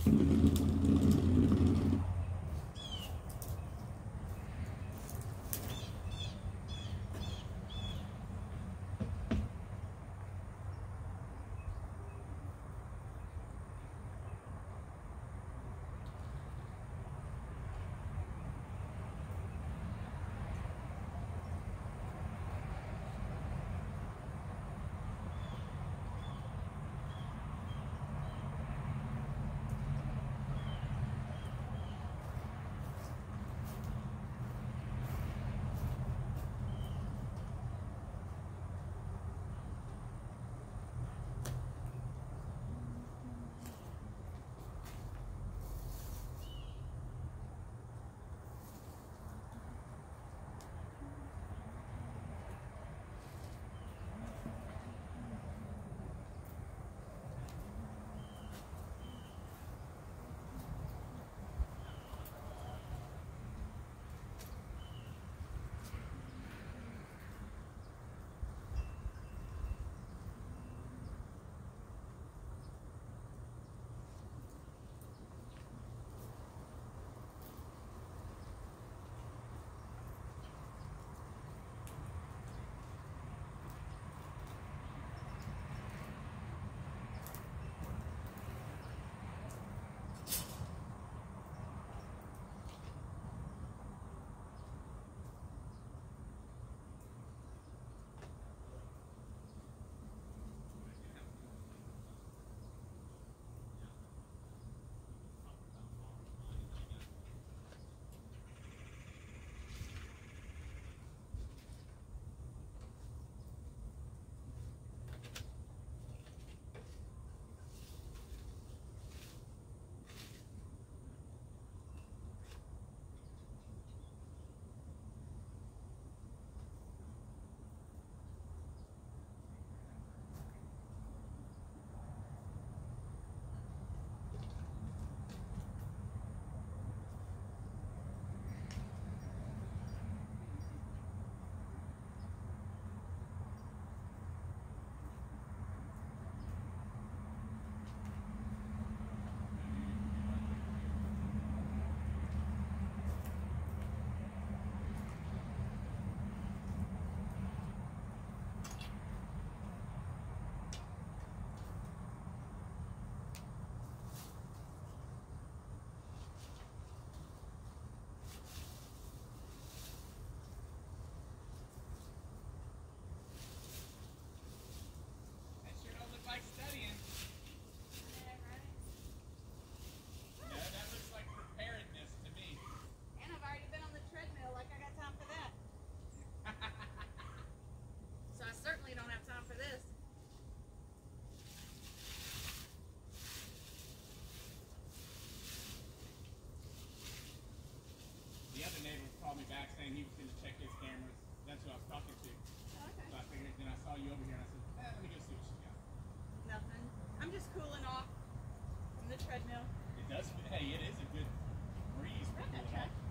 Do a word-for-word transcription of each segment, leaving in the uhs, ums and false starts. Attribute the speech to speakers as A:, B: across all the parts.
A: saying he was going to check his cameras. That's who I was talking to.
B: Oh, okay.
A: So I figured, then I saw you over here and I said, eh, let me go see what she's got.
B: Nothing. I'm just cooling off from the treadmill.
A: It does, hey, it is a good breeze for
B: Right,
A: cooling
B: okay.
A: off.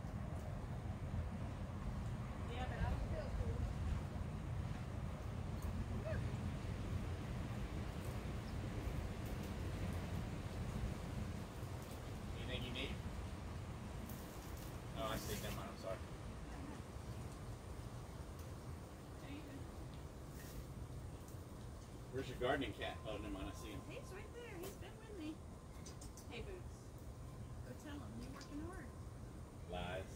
B: Yeah, but I don't feel cool.
A: Anything you need? Oh, I see. Never mind. I'm sorry. Where's your gardening cat? Oh, never mind. I see him.
B: He's right there. He's been with me. Hey, Boots. Go tell him you're working hard.
A: Lies.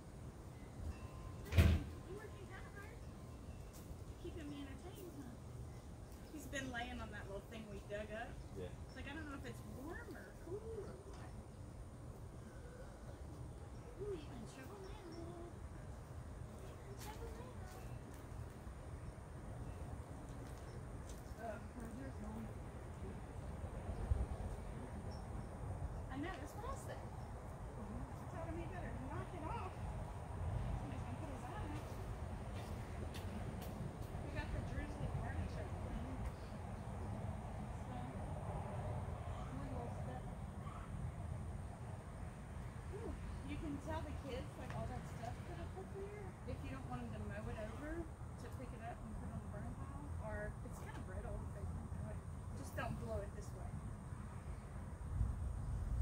B: You're working kind of hard. Keeping me entertained, huh? He's been laying on that little thing we dug up.
A: Yeah.
B: It's like, I don't know if it's warm or cool or what. Ooh, you in trouble now. In trouble now. Uh, where's yours going? I know, that's what I said. I told him he better knock it off. Somebody's gonna put his eye on it. We got the Jerusalem Artichoke thing. So, more little stuff. Ooh, you can tell the kids, like, all that stuff put up up here, if you don't want them to mow it over, to pick it up and put it on the burn pile, or it's kind of brittle, if they can mow it. Just don't blow it this way.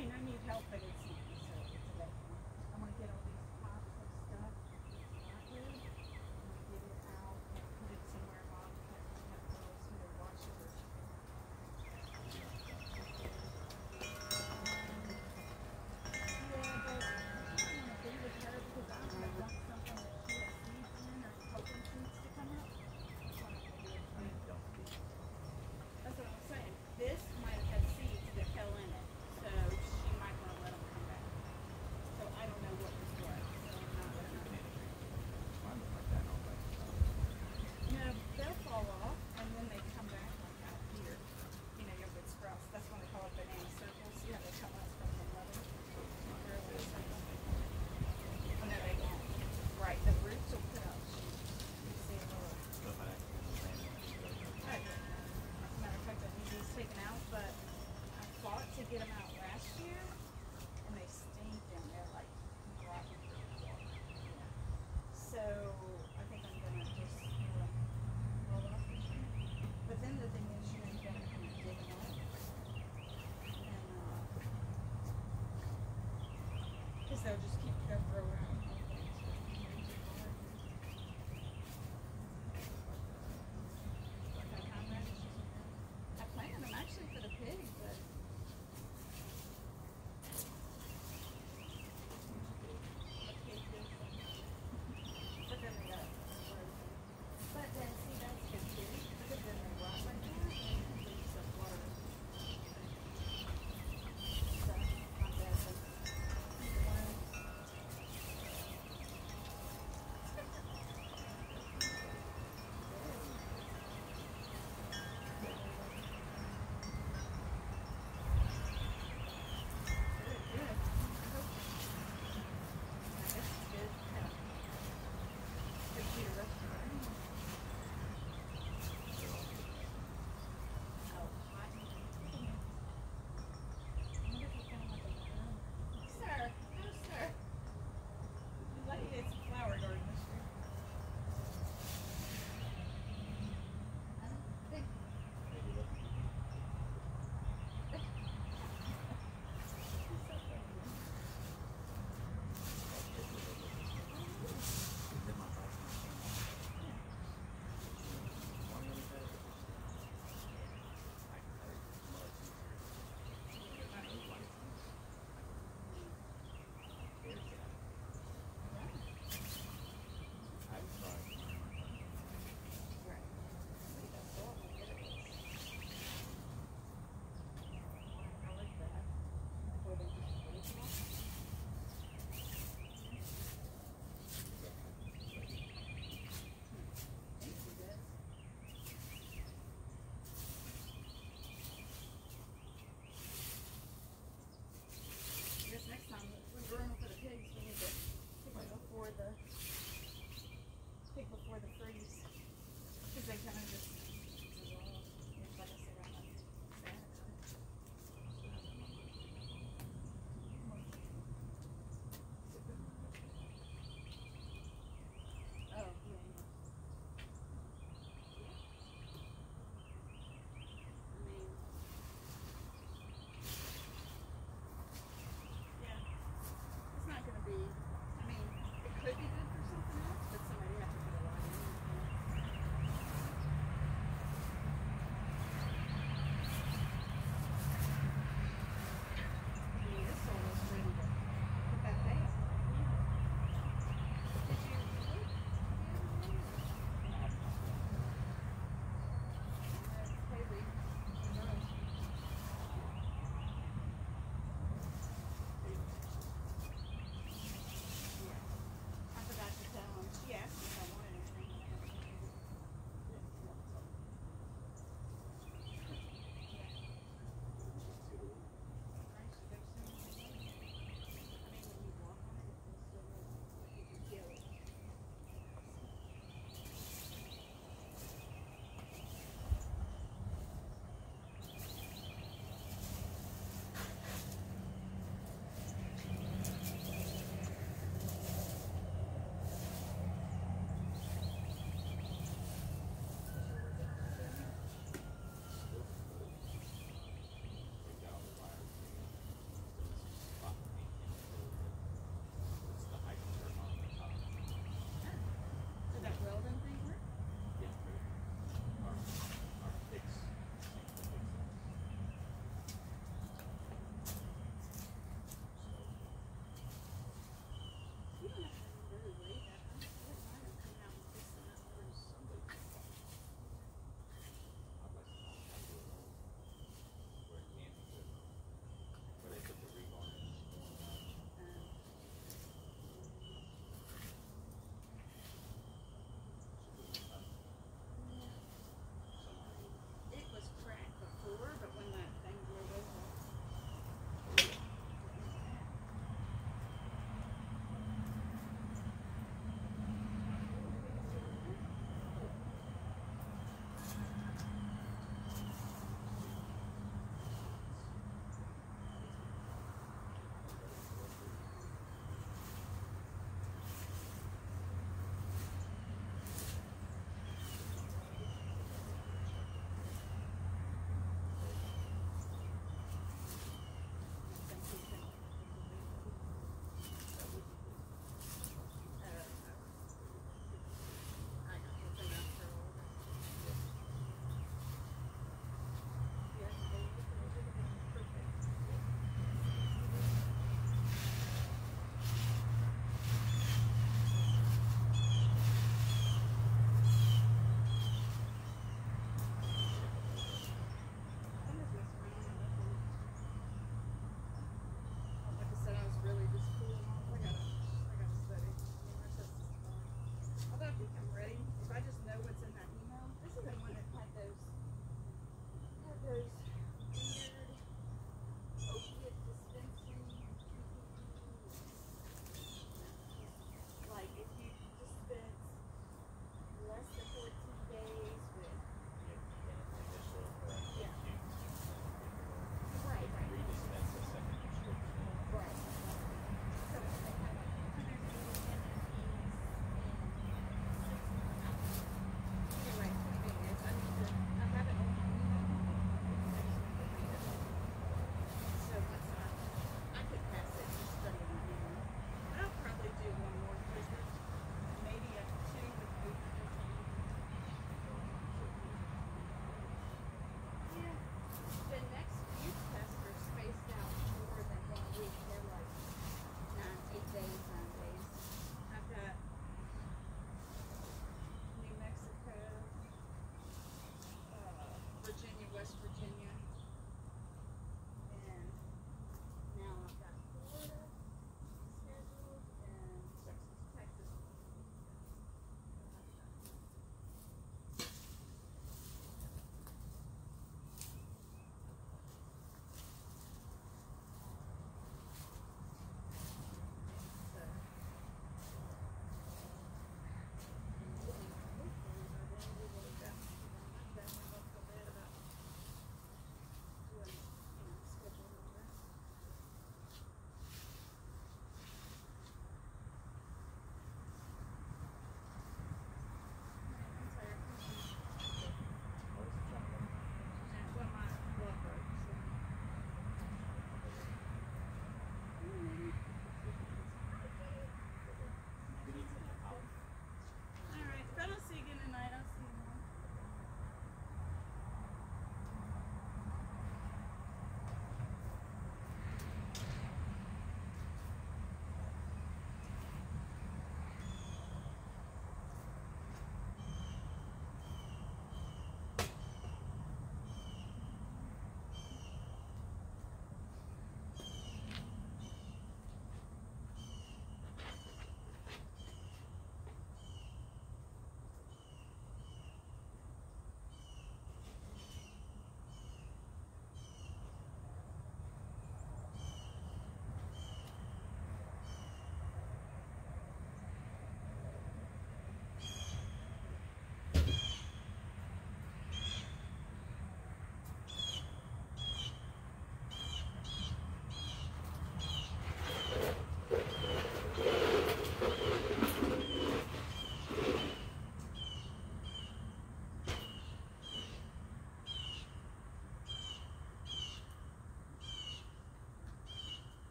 B: mean, I need help, but it's not, so it's a bad thing. I'm gonna get all these pots of stuff started. I'm gonna get it out and put it somewhere. Mom can have girls who are watching her. Yeah, but I don't want to be with her because I might want something that she has seeds in or hoping seeds to come up. That's what I'm gonna do with her. That's what I'm saying. This might have had seeds that fell in it, so she might want to let them come back. So I don't know what was what. So I'm not gonna. No, they'll fall off and then they come back like out here. You know, your good sprouts. That's why they call it banana circles. You know, they come up from the mother. They're a little circle. Oh, no, they won't. Right, the roots will put out shoots. You see a little. As a matter of fact, I need these taken out, but I fought to get them out last year, and they stink and they're like rotten for water. Yeah. So I think I'm gonna just you know, roll off this year. But then the thing is, you know, you gotta kind of dig them up, and uh, because they'll just keep they'll grow out. I planted them actually for the pigs, but the pigs did something. But then they got frozen. But then, see, that's good too, because then they rot like that, and you can leave some water. So, my bad, but one,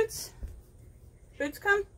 B: Boots? Boots come?